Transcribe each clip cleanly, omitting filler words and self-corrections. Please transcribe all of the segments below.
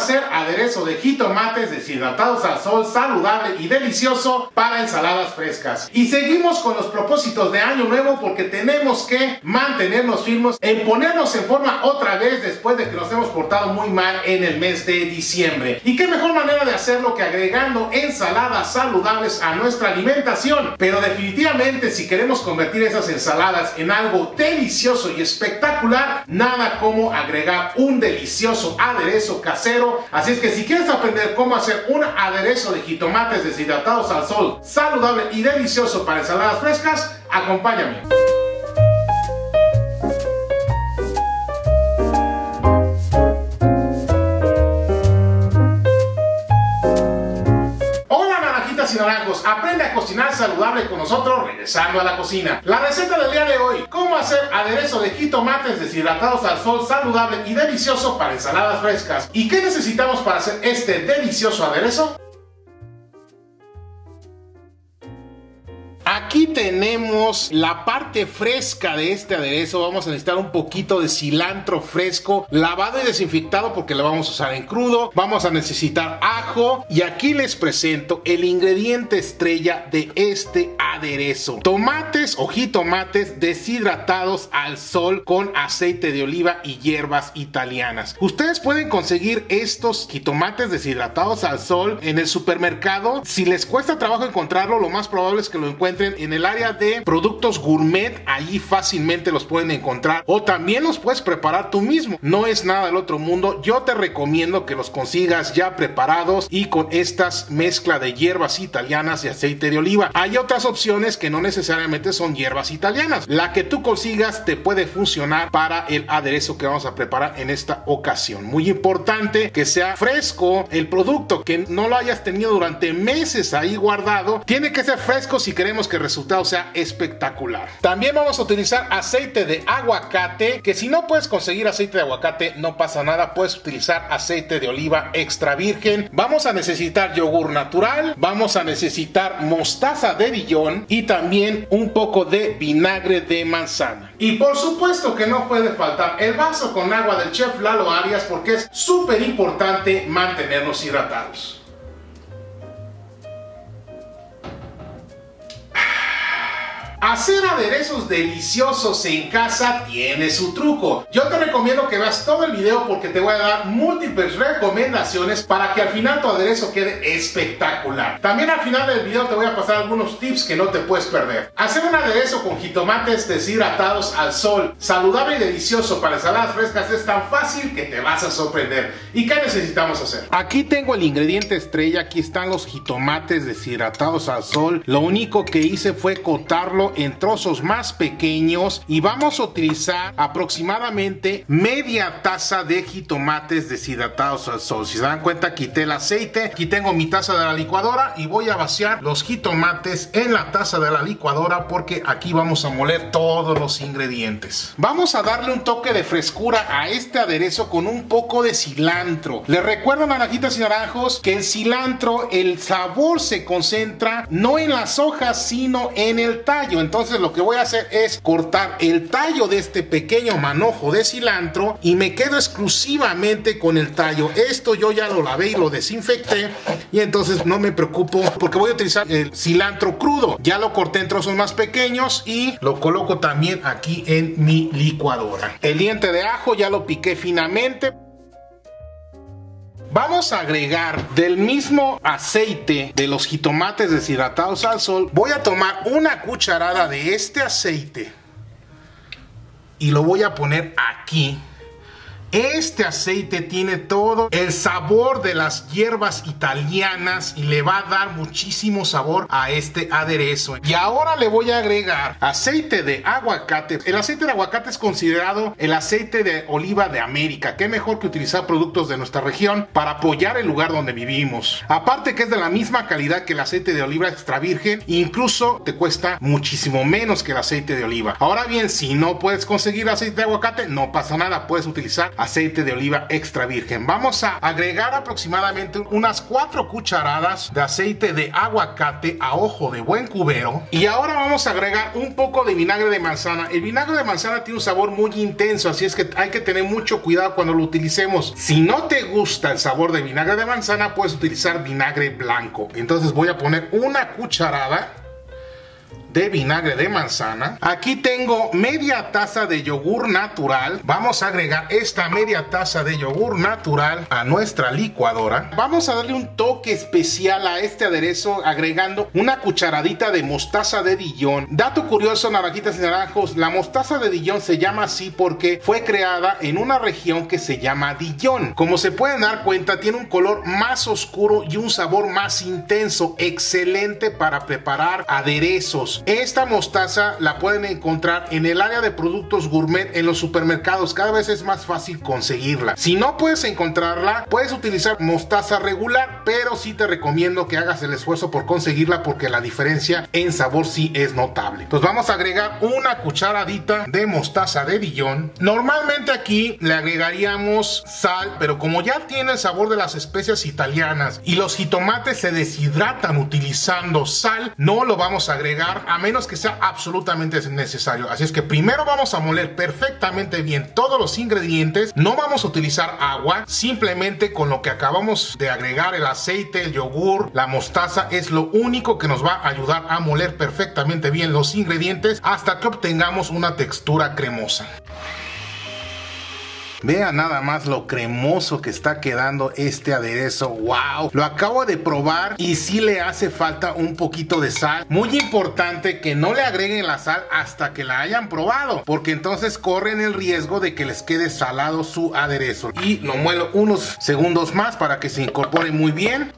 hacer aderezo de jitomates deshidratados al sol, saludable y delicioso para ensaladas frescas. Y seguimos con los propósitos de año nuevo porque tenemos que mantenernos firmes en ponernos en forma otra vez después de que nos hemos portado muy mal en el mes de diciembre. Y qué mejor manera de hacerlo que agregando ensaladas saludables a nuestra alimentación. Pero definitivamente si queremos convertir esas ensaladas en algo delicioso y espectacular, nada como agregar un delicioso aderezo casero. Así es que si quieres aprender cómo hacer un aderezo de jitomates deshidratados al sol, saludable y delicioso para ensaladas frescas, acompáñame. Y naranjos, aprende a cocinar saludable con nosotros regresando a la cocina. La receta del día de hoy: cómo hacer aderezo de jitomates deshidratados al sol, saludable y delicioso para ensaladas frescas. ¿Y qué necesitamos para hacer este delicioso aderezo? Aquí tenemos la parte fresca de este aderezo. Vamos a necesitar un poquito de cilantro fresco, lavado y desinfectado porque lo vamos a usar en crudo. Vamos a necesitar ajo y aquí les presento el ingrediente estrella de este aderezo: tomates o jitomates deshidratados al sol con aceite de oliva y hierbas italianas. Ustedes pueden conseguir estos jitomates deshidratados al sol en el supermercado. Si les cuesta trabajo encontrarlo, lo más probable es que lo encuentren en el área de productos gourmet. Allí fácilmente los pueden encontrar, o también los puedes preparar tú mismo. No es nada del otro mundo. Yo te recomiendo que los consigas ya preparados y con estas mezcla de hierbas italianas y aceite de oliva. Hay otras opciones que no necesariamente son hierbas italianas. La que tú consigas te puede funcionar para el aderezo que vamos a preparar en esta ocasión. Muy importante que sea fresco el producto, que no lo hayas tenido durante meses ahí guardado. Tiene que ser fresco si queremos que el resultado sea espectacular. También vamos a utilizar aceite de aguacate, que si no puedes conseguir aceite de aguacate no pasa nada, puedes utilizar aceite de oliva extra virgen. Vamos a necesitar yogur natural, vamos a necesitar mostaza de Dijon y también un poco de vinagre de manzana. Y por supuesto que no puede faltar el vaso con agua del chef Lalo Arias, porque es súper importante mantenernos hidratados. Hacer aderezos deliciosos en casa tiene su truco. Yo te recomiendo que veas todo el video porque te voy a dar múltiples recomendaciones para que al final tu aderezo quede espectacular. También al final del video te voy a pasar algunos tips que no te puedes perder. Hacer un aderezo con jitomates deshidratados al sol, saludable y delicioso para ensaladas frescas es tan fácil que te vas a sorprender. ¿Y qué necesitamos hacer? Aquí tengo el ingrediente estrella. Aquí están los jitomates deshidratados al sol. Lo único que hice fue cortarlo en trozos más pequeños y vamos a utilizar aproximadamente media taza de jitomates deshidratados al sol. Si se dan cuenta, quité el aceite. Aquí tengo mi taza de la licuadora y voy a vaciar los jitomates en la taza de la licuadora porque aquí vamos a moler todos los ingredientes. Vamos a darle un toque de frescura a este aderezo con un poco de cilantro. Les recuerdo, naranjitas y naranjos, que el cilantro, el sabor se concentra no en las hojas sino en el tallo. Entonces lo que voy a hacer es cortar el tallo de este pequeño manojo de cilantro y me quedo exclusivamente con el tallo. Esto yo ya lo lavé y lo desinfecté y entonces no me preocupo porque voy a utilizar el cilantro crudo. Ya lo corté en trozos más pequeños y lo coloco también aquí en mi licuadora. El diente de ajo ya lo piqué finamente. Vamos a agregar del mismo aceite de los jitomates deshidratados al sol. Voy a tomar una cucharada de este aceite y lo voy a poner aquí. Este aceite tiene todo el sabor de las hierbas italianas y le va a dar muchísimo sabor a este aderezo. Y ahora le voy a agregar aceite de aguacate. El aceite de aguacate es considerado el aceite de oliva de América. Qué mejor que utilizar productos de nuestra región para apoyar el lugar donde vivimos. Aparte que es de la misma calidad que el aceite de oliva extra virgen, incluso te cuesta muchísimo menos que el aceite de oliva. Ahora bien, si no puedes conseguir aceite de aguacate, no pasa nada, puedes utilizar aceite de oliva extra virgen. Vamos a agregar aproximadamente unas 4 cucharadas de aceite de aguacate a ojo de buen cubero. Y ahora vamos a agregar un poco de vinagre de manzana. El vinagre de manzana tiene un sabor muy intenso, así es que hay que tener mucho cuidado cuando lo utilicemos. Si no te gusta el sabor de vinagre de manzana, puedes utilizar vinagre blanco. Entonces voy a poner una cucharada de vinagre de manzana. Aquí tengo media taza de yogur natural. Vamos a agregar esta media taza de yogur natural a nuestra licuadora. Vamos a darle un toque especial a este aderezo agregando una cucharadita de mostaza de Dijon. Dato curioso, naranjitas y naranjos, la mostaza de Dijon se llama así porque fue creada en una región que se llama Dijon. Como se pueden dar cuenta, tiene un color más oscuro y un sabor más intenso, excelente para preparar aderezos. Esta mostaza la pueden encontrar en el área de productos gourmet en los supermercados. Cada vez es más fácil conseguirla. Si no puedes encontrarla, puedes utilizar mostaza regular, pero sí te recomiendo que hagas el esfuerzo por conseguirla porque la diferencia en sabor sí es notable. Entonces vamos a agregar una cucharadita de mostaza de Dijon. Normalmente aquí le agregaríamos sal, pero como ya tiene el sabor de las especias italianas y los jitomates se deshidratan utilizando sal, no lo vamos a agregar a menos que sea absolutamente necesario. Así es que primero vamos a moler perfectamente bien todos los ingredientes. No vamos a utilizar agua, simplemente con lo que acabamos de agregar, el aceite, el yogur, la mostaza, es lo único que nos va a ayudar a moler perfectamente bien los ingredientes hasta que obtengamos una textura cremosa. Vean nada más lo cremoso que está quedando este aderezo. ¡Wow! Lo acabo de probar y sí le hace falta un poquito de sal. Muy importante que no le agreguen la sal hasta que la hayan probado, porque entonces corren el riesgo de que les quede salado su aderezo. Y lo muelo unos segundos más para que se incorpore muy bien.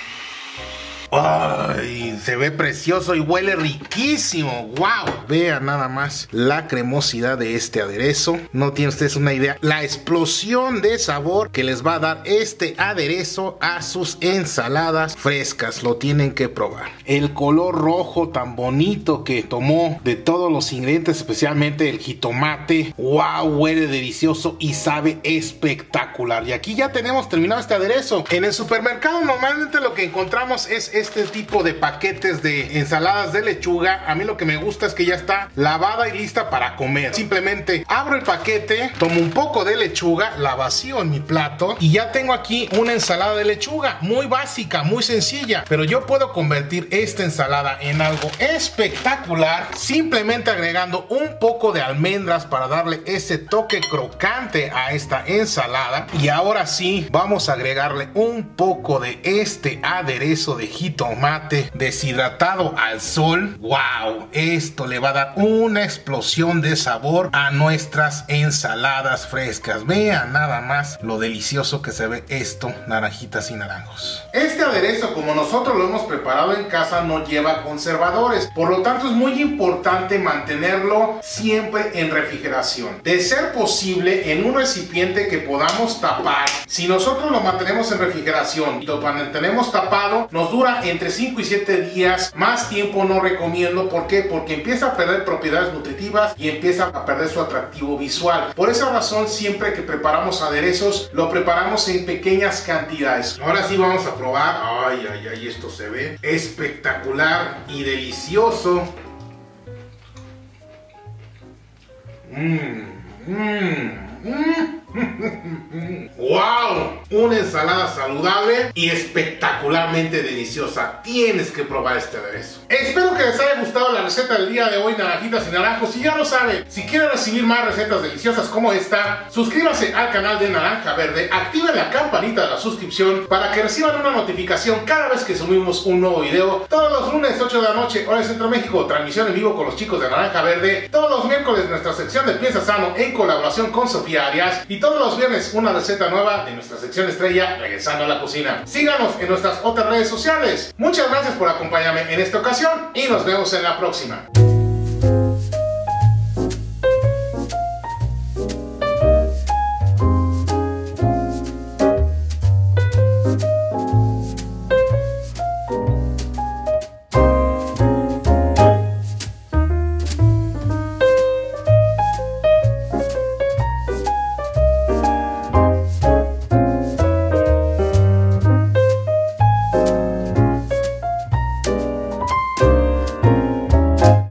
¡Ay! Se ve precioso y huele riquísimo. ¡Wow! Vean nada más la cremosidad de este aderezo. No tienen ustedes una idea la explosión de sabor que les va a dar este aderezo a sus ensaladas frescas. Lo tienen que probar. El color rojo tan bonito que tomó de todos los ingredientes, especialmente el jitomate. ¡Wow! Huele delicioso y sabe espectacular. Y aquí ya tenemos terminado este aderezo. En el supermercado normalmente lo que encontramos es este tipo de paquetes de ensaladas de lechuga. A mí lo que me gusta es que ya está lavada y lista para comer. Simplemente abro el paquete, tomo un poco de lechuga, la vacío en mi plato y ya tengo aquí una ensalada de lechuga muy básica, muy sencilla, pero yo puedo convertir esta ensalada en algo espectacular simplemente agregando un poco de almendras para darle ese toque crocante a esta ensalada. Y ahora sí, vamos a agregarle un poco de este aderezo de jitomate deshidratado al sol. ¡Wow! Esto le va a dar una explosión de sabor a nuestras ensaladas frescas. Vean nada más lo delicioso que se ve esto, naranjitas y naranjos. Este aderezo, como nosotros lo hemos preparado en casa, no lleva conservadores. Por lo tanto, es muy importante mantenerlo siempre en refrigeración. De ser posible, en un recipiente que podamos tapar. Si nosotros lo mantenemos en refrigeración y lo mantenemos tapado, nos dura entre 5 y 7 días. Más tiempo no recomiendo. ¿Por qué? Porque empieza a perder propiedades nutritivas y empieza a perder su atractivo visual. Por esa razón, siempre que preparamos aderezos, lo preparamos en pequeñas cantidades. Ahora sí vamos a probar. Ay, ay, ay, esto se ve espectacular y delicioso. ¡Wow! Una ensalada saludable y espectacularmente deliciosa. Tienes que probar este aderezo. Espero que les haya gustado la receta del día de hoy, naranjitas y naranjos. Si ya lo saben, si quieren recibir más recetas deliciosas como esta, suscríbanse al canal de Naranja Verde, activen la campanita de la suscripción para que reciban una notificación cada vez que subimos un nuevo video. Todos los lunes 8 de la noche, hora de Centro México, transmisión en vivo con los chicos de Naranja Verde. Todos los miércoles nuestra sección de Piensa Sano en colaboración con Sofía Arias. Y todos los viernes una receta nueva de nuestra sección estrella, Regresando a la Cocina. Síganos en nuestras otras redes sociales. Muchas gracias por acompañarme en esta ocasión y nos vemos en la próxima.